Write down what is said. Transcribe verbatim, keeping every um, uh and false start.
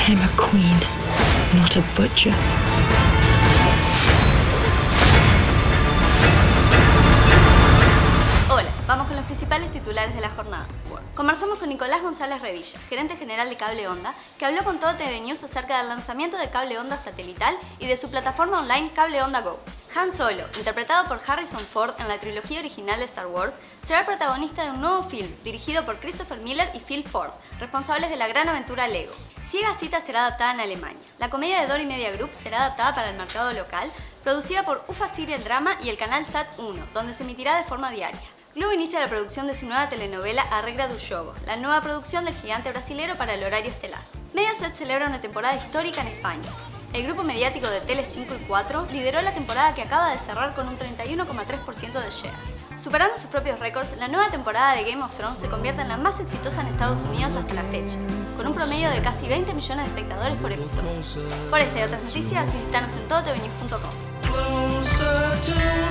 am a queen, not a butcher. Hola, vamos con los principales titulares de la jornada. Conversamos con Nicolás González Revilla, gerente general de Cable Onda, que habló con Todo T V News acerca del lanzamiento de Cable Onda satelital y de su plataforma online Cable Onda Go. Han Solo, interpretado por Harrison Ford en la trilogía original de Star Wars, será el protagonista de un nuevo film dirigido por Christopher Miller y Phil Ford, responsables de la gran aventura Lego. Ciega Cita será adaptada en Alemania. La comedia de Dory Media Group será adaptada para el mercado local, producida por UFA Serial Drama y el canal Sat uno, donde se emitirá de forma diaria. Globo inicia la producción de su nueva telenovela A Regra do Jogo, la nueva producción del gigante brasilero para el horario estelar. Mediaset celebra una temporada histórica en España. El grupo mediático de Tele cinco y cuatro lideró la temporada que acaba de cerrar con un treinta y uno coma tres por ciento de share. Superando sus propios récords, la nueva temporada de Game of Thrones se convierte en la más exitosa en Estados Unidos hasta la fecha, con un promedio de casi veinte millones de espectadores por episodio. Por esta y otras noticias, visítanos en todo t v news punto com.